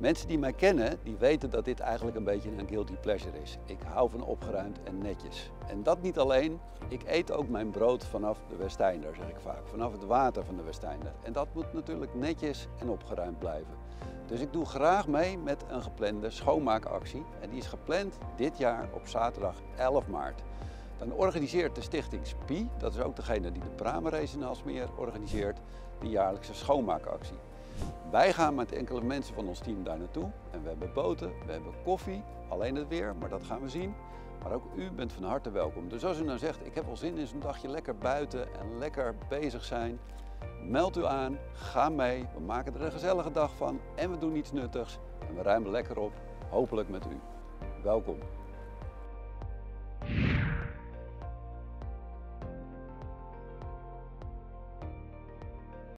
Mensen die mij kennen, die weten dat dit eigenlijk een beetje een guilty pleasure is. Ik hou van opgeruimd en netjes. En dat niet alleen, ik eet ook mijn brood vanaf de Westeinder, zeg ik vaak. Vanaf het water van de Westeinder. En dat moet natuurlijk netjes en opgeruimd blijven. Dus ik doe graag mee met een geplande schoonmaakactie. En die is gepland dit jaar op zaterdag 11 maart. Dan organiseert de stichting SPI, dat is ook degene die de Pramerace in Aalsmeer organiseert, die jaarlijkse schoonmaakactie. Wij gaan met enkele mensen van ons team daar naartoe en we hebben boten, we hebben koffie, alleen het weer, maar dat gaan we zien. Maar ook u bent van harte welkom. Dus als u nou zegt, ik heb wel zin in zo'n dagje lekker buiten en lekker bezig zijn, meld u aan, ga mee, we maken er een gezellige dag van en we doen iets nuttigs en we ruimen lekker op, hopelijk met u. Welkom.